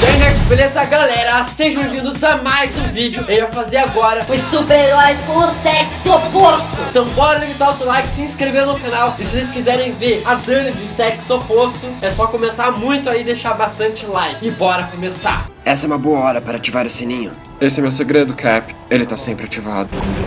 E aí, nerds, beleza, galera? Sejam bem-vindos a mais um vídeo. Eu ia fazer agora os super-heróis com o sexo oposto. Então bora ligar o seu like, se inscrever no canal. E se vocês quiserem ver a Dani de sexo oposto, é só comentar muito aí e deixar bastante like. E bora começar. Essa é uma boa hora para ativar o sininho. Esse é meu segredo, Cap. Ele tá sempre ativado.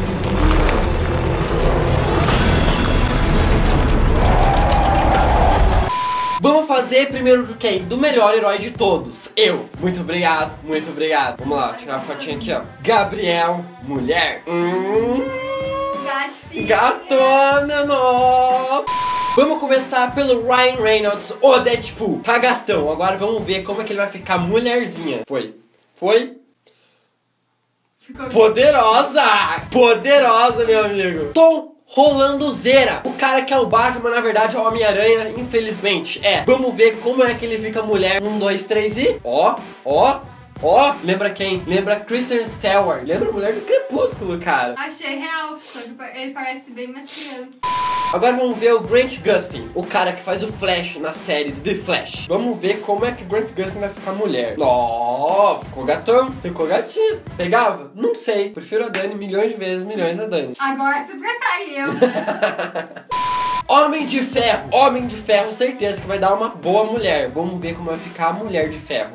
Vamos fazer primeiro do quem? Do melhor herói de todos. Eu. Muito obrigado, muito obrigado. Vamos lá, tirar a fotinha aqui, ó. Gabriel, mulher. Gatinha. Gatona, não. Vamos começar pelo Ryan Reynolds, o Deadpool. Tá gatão, agora vamos ver como é que ele vai ficar mulherzinha. Foi? Ficou Poderosa! Poderosa, meu amigo. Tom Hollandozeira, o cara que é o Batman, na verdade é o Homem-Aranha, infelizmente. Vamos ver como é que ele fica mulher. 1, 2, 3 e... Ó. Lembra quem? Lembra Kristen Stewart. Lembra a mulher do Crepúsculo, cara. Achei real, ele parece bem mais criança. Agora vamos ver o Grant Gustin, o cara que faz o Flash na série The Flash. Vamos ver como é que o Grant Gustin vai ficar mulher. Ó, ficou gatão, ficou gatinho. Pegava? Não sei. Prefiro a Dani milhões de vezes, milhões a Dani. Agora você prefere eu. Homem de Ferro, certeza que vai dar uma boa mulher. Vamos ver como vai ficar a Mulher de Ferro.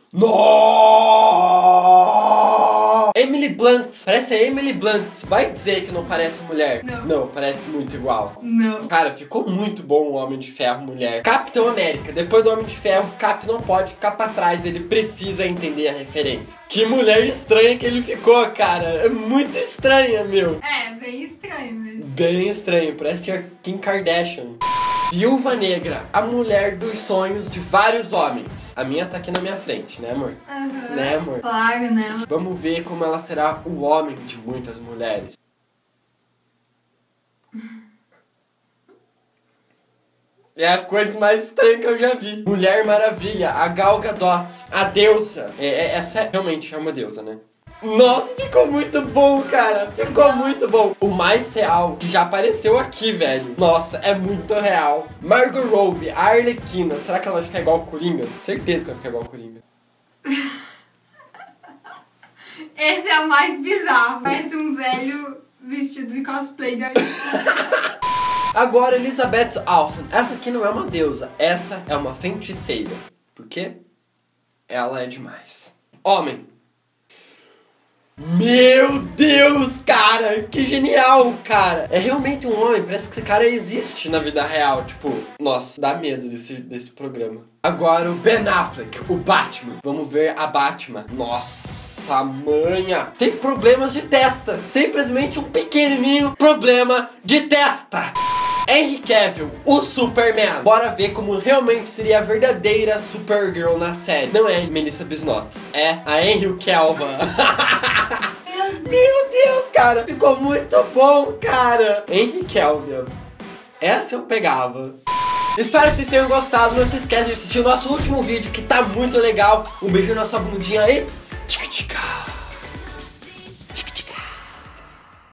Nossa! Emily Blunt, parece a Emily Blunt. Vai dizer que não parece mulher? Não, parece muito igual. Não. Cara, ficou muito bom o Homem de Ferro mulher. Capitão América, depois do Homem de Ferro, Cap não pode ficar pra trás, ele precisa entender a referência. Que mulher estranha que ele ficou, cara. É muito estranha, meu. Bem estranho mesmo. Bem estranho, parece a Kim Kardashian. Viúva Negra, a mulher dos sonhos de vários homens. A minha tá aqui na minha frente, né, amor? Uhum. Né, amor? Claro, né? Vamos ver como ela será o homem de muitas mulheres. É a coisa mais estranha que eu já vi. Mulher Maravilha, a Gal Gadot, a deusa. Essa realmente é uma deusa, né? Nossa, ficou muito bom, cara. Ficou muito bom. O mais real que já apareceu aqui, velho. Nossa, é muito real. Margot Robbie, a Arlequina. Será que ela vai ficar igual a Coringa? Certeza que vai ficar igual a Coringa. Esse é o mais bizarro. Parece um velho vestido de cosplay da Agora, Elizabeth Olsen. Essa aqui não é uma deusa. Essa é uma feiticeira. Por quê? Ela é demais. Homem. Meu Deus, cara, que genial, cara. É realmente um homem, parece que esse cara existe na vida real. Tipo, nossa, dá medo desse programa. Agora o Ben Affleck, o Batman. Vamos ver a Batman. Nossa, manha. Tem problemas de testa. Simplesmente um pequenininho problema de testa. Henry Cavill, o Superman. Bora ver como realmente seria a verdadeira Supergirl na série. Não é a Melissa Bisnot, é a Henry Cavill. Meu Deus, cara, ficou muito bom, cara. Henry Cavill. Essa eu pegava. Espero que vocês tenham gostado. Não se esqueça de assistir o nosso último vídeo, que tá muito legal. Um beijo na sua bundinha aí. Tchica, tchica.